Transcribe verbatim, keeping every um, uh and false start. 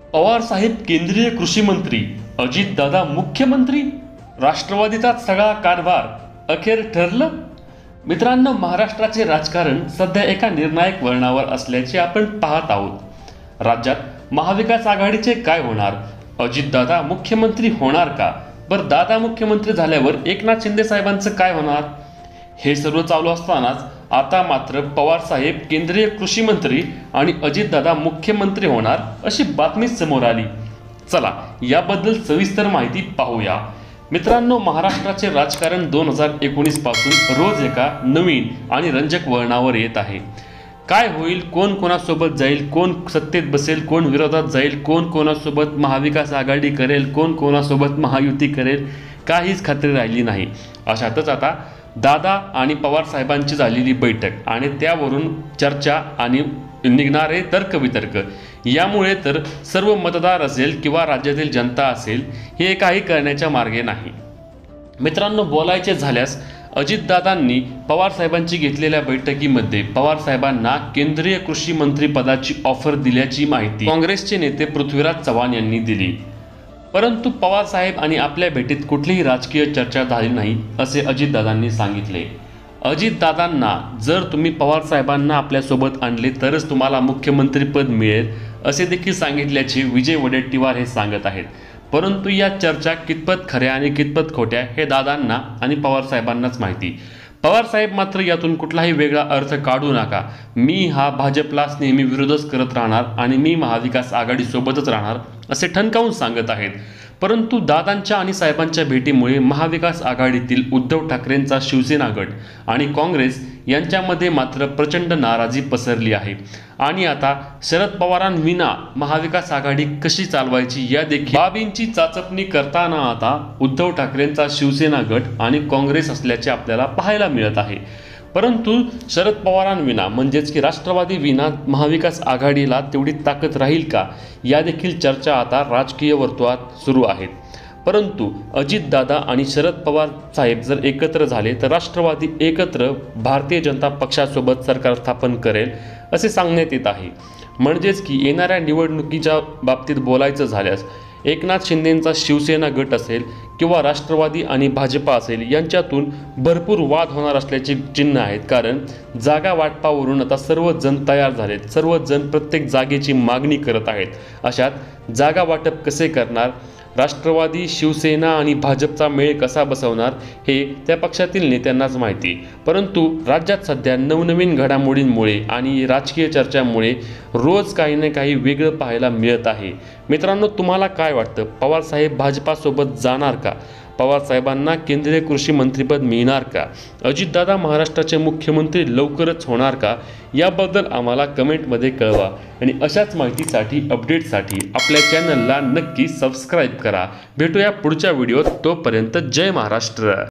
पवार साहेब केंद्रीय कृषी मंत्री, अजितदादा मुख्यमंत्री, राष्ट्रवादीचा सगळा कारभार अखेर ठरलं. मित्रांनो, महाराष्ट्राचे राजकारण सध्या एका निर्णायक वळणावर असल्याचे आपण पाहत आहोत. राज्यात महाविकास आघाडीचे काय होणार? अजितदादा मुख्यमंत्री होणार का? बरं, दादा मुख्यमंत्री झाल्यावर एकनाथ शिंदे साहेबांचं काय होणार? हे सर्व चालू असतानाच आता मात्र पवार साहेब केंद्रीय कृषी मंत्री आणि अजितदादा मुख्यमंत्री होणार अशी बातमी समोर आली. चला याबद्दल सविस्तर माहिती पाहूया. मित्रांनो, महाराष्ट्राचे राजकारण दोन हजार एकोणीस पासून रोज एका नवीन आणि रंजक वळणावर येत आहे. काय होईल, कोण कोणासोबत जाईल, कोण सत्तेत बसेल, कोण विरोधात जाईल, कोण कोणासोबत महाविकास आघाडी करेल, कोण कोणासोबत महायुती करेल, काहीच खात्री राहिली नाही. अशातच आता दादा आणि पवार साहेबांची झालेली बैठक आणि त्यावरून चर्चा आणि निघणारे तर्कवितर्क यामुळे तर सर्व मतदार असेल किंवा राज्यातील जनता असेल हे काही करण्याच्या मार्गे नाही. मित्रांनो, बोलायचे झाल्यास अजितदादांनी पवार साहेबांची घेतलेल्या बैठकीमध्ये पवार साहेबांना केंद्रीय कृषी मंत्री पदाची ऑफर दिल्याची माहिती काँग्रेसचे नेते पृथ्वीराज चव्हाण यांनी दिली. परंतु पवार साहेब आणि आपल्या भेटीत कुठलीही राजकीय चर्चा झाली नाही असे अजितदादांनी सांगितले. अजितदादांना जर तुम्ही पवार साहेबांना आपल्यासोबत आणले तरच तुम्हाला मुख्यमंत्रीपद मिळेल असे देखील सांगितल्याचे विजय वडेट्टीवार हे सांगत आहेत. परंतु या चर्चा कितपत खऱ्या आणि कितपत खोट्या हे दादांना आणि पवार साहेबांनाच माहिती. पवार साहेब मात्र यातून कुठलाही वेगळा अर्थ काढू नका, मी हा भाजपलाच नेहमी विरोधच करत राहणार आणि मी महाविकास आघाडीसोबतच राहणार असे ठणकावून सांगत आहेत. परंतु दादांच्या आणि साहेबांच्या भेटीमुळे महाविकास आघाडीतील उद्धव ठाकरेंचा शिवसेना गट आणि काँग्रेस यांच्यामध्ये मात्र प्रचंड नाराजी पसरली आहे. आणि आता शरद पवारांविना महाविकास आघाडी कशी चालवायची या देखील बाबींची चाचपणी करताना आता उद्धव ठाकरेंचा शिवसेना गट आणि काँग्रेस असल्याचे आपल्याला पाहायला मिळत आहे. परंतु शरद पवारांविना म्हणजेच की राष्ट्रवादी विना महाविकास आघाडीला तेवढी ताकद राहील का या देखील चर्चा आता राजकीय वर्तुळात सुरू आहेत. परंतु अजितदादा आणि शरद पवार साहेब जर एकत्र झाले तर राष्ट्रवादी एकत्र भारतीय जनता पक्षासोबत सरकार स्थापन करेल असे सांगण्यात येत आहे. म्हणजेच की येणाऱ्या निवडणुकीच्या बाबतीत बोलायचं झाल्यास एकनाथ शिंदेंचा शिवसेना गट असेल किंवा राष्ट्रवादी आणि भाजपा असेल यांच्यातून भरपूर वाद होणार असल्याचे चिन्ह आहेत. कारण जागा वाटपावरून आता सर्वजण तयार झालेत, सर्वजण प्रत्येक जागेची मागणी करत आहेत. अशात जागा वाटप कसे करणार, राष्ट्रवादी, शिवसेना आणि भाजपचा मेळ कसा बसवणार हे त्या पक्षातील नेत्यांनाच माहिती. परंतु राज्यात सध्या नवनवीन घडामोडींमुळे आणि राजकीय चर्चांमुळे रोज काही ना काही वेगळं पाहायला मिळत आहे. मित्रांनो, तुम्हाला काय वाटतं? पवार साहेब भाजपासोबत जाणार का? पवार साहेबांना केंद्रीय कृषी मंत्रीपद मिळणार का? अजितदादा महाराष्ट्राचे मुख्यमंत्री लवकरच होणार का? याबद्दल आम्हाला कमेंटमध्ये कळवा. आणि अशाच माहितीसाठी, अपडेटसाठी आपल्या चॅनलला नक्की सबस्क्राईब करा. भेटूया पुढच्या व्हिडिओत. तोपर्यंत जय महाराष्ट्र.